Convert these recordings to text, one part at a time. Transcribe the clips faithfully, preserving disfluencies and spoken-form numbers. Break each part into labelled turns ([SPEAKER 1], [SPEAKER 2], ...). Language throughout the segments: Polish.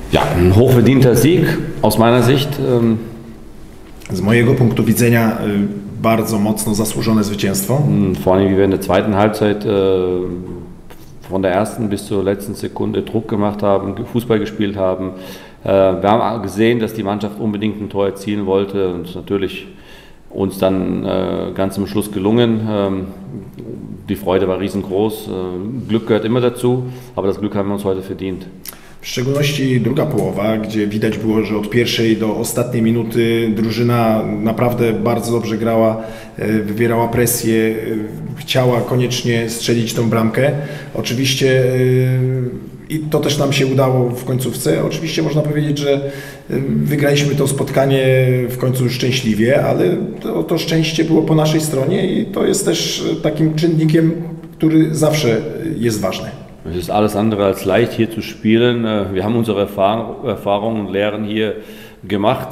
[SPEAKER 1] Ja, ein hochverdienter Sieg aus meiner Sicht.
[SPEAKER 2] Z mojego punktu widzenia bardzo mocno zasłużone zwycięstwo.
[SPEAKER 1] Vor allem, wie wir in der zweiten Halbzeit von der ersten bis zur letzten Sekunde Druck gemacht haben, Fußball gespielt haben. Wir haben gesehen, dass die Mannschaft unbedingt ein Tor erzielen wollte und natürlich uns dann ganz zum Schluss gelungen. Die Freude war riesengroß. Glück gehört immer dazu, aber das Glück haben wir uns heute verdient.
[SPEAKER 2] W szczególności druga połowa, gdzie widać było, że od pierwszej do ostatniej minuty drużyna naprawdę bardzo dobrze grała, wywierała presję, chciała koniecznie strzelić tą bramkę. Oczywiście i to też nam się udało w końcówce. Oczywiście można powiedzieć, że wygraliśmy to spotkanie w końcu szczęśliwie, ale to, to szczęście było po naszej stronie i to jest też takim czynnikiem, który zawsze jest ważny.
[SPEAKER 1] Es ist alles andere als leicht, hier zu spielen. Wir haben unsere Erfahrungen und Lehren hier gemacht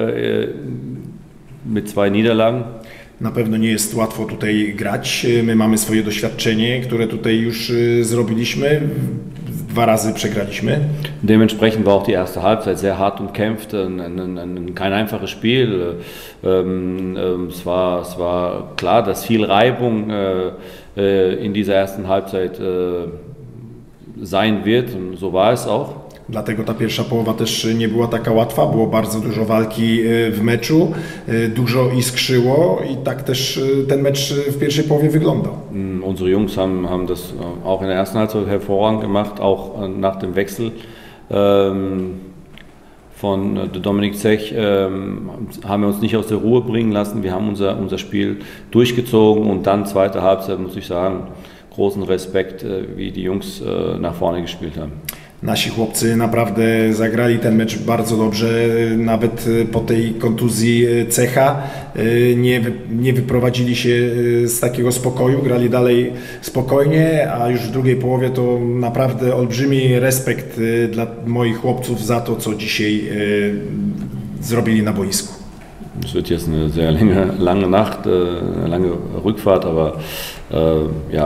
[SPEAKER 1] mit zwei Niederlagen.
[SPEAKER 2] Na pewno nie jest łatwo tutaj grać. My mamy swoje doświadczenie, które tutaj już zrobiliśmy. Dwa razy przegraliśmy.
[SPEAKER 1] Dementsprechend war auch die erste Halbzeit sehr hart umkämpft, ein, ein, ein, kein einfaches Spiel. Ähm, es, war, es war klar, dass viel Reibung äh, in dieser ersten Halbzeit äh, sein wird und so war es auch.
[SPEAKER 2] Dlatego ta pierwsza połowa też nie była taka łatwa, było bardzo dużo walki w meczu, dużo iskrzyło i tak też ten mecz w pierwszej połowie wyglądał.
[SPEAKER 1] Unsere Jungs haben, haben das auch in der ersten Halbzeit hervorragend gemacht, auch nach dem Wechsel ähm, von Dominik Zech ähm, haben wir uns nicht aus der Ruhe bringen lassen, wir haben unser, unser Spiel durchgezogen und dann zweite Halbzeit, muss ich sagen, großen Respekt, wie die Jungs nach vorne gespielt haben.
[SPEAKER 2] Nasi chłopcy naprawdę zagrali ten mecz bardzo dobrze, nawet po tej kontuzji Cecha nie, nie wyprowadzili się z takiego spokoju, grali dalej spokojnie, a już w drugiej połowie to naprawdę olbrzymi respekt dla moich chłopców za to, co dzisiaj zrobili na boisku.
[SPEAKER 1] Es wird jetzt eine sehr lange, lange Nacht, eine lange Rückfahrt, aber äh, ja,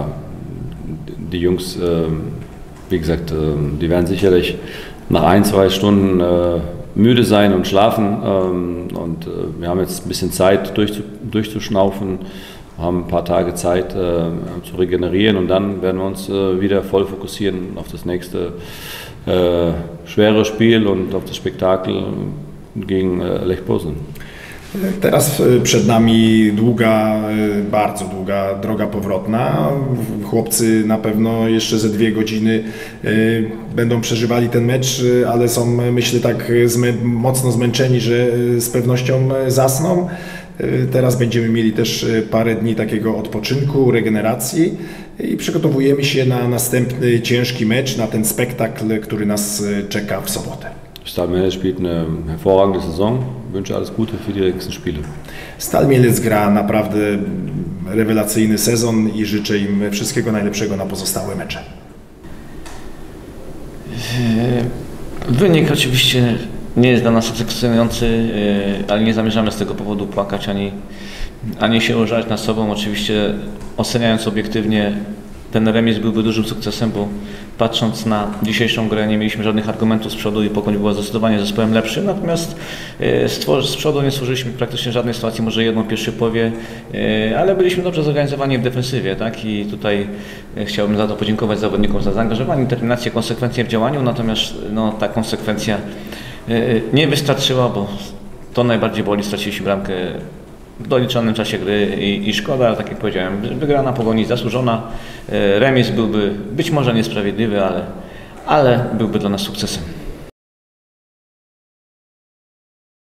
[SPEAKER 1] die Jungs, äh, wie gesagt, äh, die werden sicherlich nach ein, zwei Stunden äh, müde sein und schlafen. Ähm, und äh, wir haben jetzt ein bisschen Zeit durchzu, durchzuschnaufen, haben ein paar Tage Zeit äh, zu regenerieren und dann werden wir uns äh, wieder voll fokussieren auf das nächste äh, schwere Spiel und auf das Spektakel gegen äh, Lech Poznań.
[SPEAKER 2] Teraz przed nami długa, bardzo długa droga powrotna. Chłopcy na pewno jeszcze ze dwie godziny będą przeżywali ten mecz, ale są, myślę, tak zmę mocno zmęczeni, że z pewnością zasną. Teraz będziemy mieli też parę dni takiego odpoczynku, regeneracji i przygotowujemy się na następny ciężki mecz, na ten spektakl, który nas czeka w sobotę.
[SPEAKER 1] Stal Mielec spielt eine hervorragende Saison. Ich wünsche alles Gute für die nächsten Spiele.
[SPEAKER 2] Stal Mielec gra naprawdę rewelacyjny sezon i życzę im wszystkiego najlepszego na pozostałe mecze.
[SPEAKER 3] Wynik oczywiście nie jest dla nas satysfakcjonujący, ale nie zamierzamy z tego powodu płakać ani, ani się użalać nad sobą. Oczywiście oceniając obiektywnie, ten remis byłby dużym sukcesem, bo patrząc na dzisiejszą grę nie mieliśmy żadnych argumentów z przodu i Pogoń była zdecydowanie zespołem lepszym, natomiast z przodu nie stworzyliśmy praktycznie żadnej sytuacji, może jedną w pierwszej połowie, ale byliśmy dobrze zorganizowani w defensywie, tak? I tutaj chciałbym za to podziękować zawodnikom za zaangażowanie, determinację, konsekwencję w działaniu, natomiast no, ta konsekwencja nie wystarczyła, bo to najbardziej boli, straciliśmy bramkę w doliczonym czasie gry i, i szkoda, ale tak jak powiedziałem, wygrana Pogoni zasłużona, remis byłby być może niesprawiedliwy, ale, ale byłby dla nas sukcesem.